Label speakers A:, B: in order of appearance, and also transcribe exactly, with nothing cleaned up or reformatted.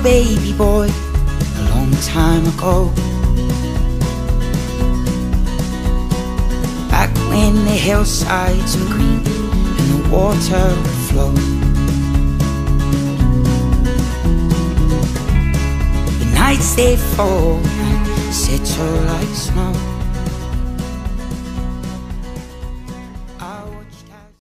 A: baby boy a long time ago, back when the hillsides were green and the water would flow. The nights they fall and settle like snow.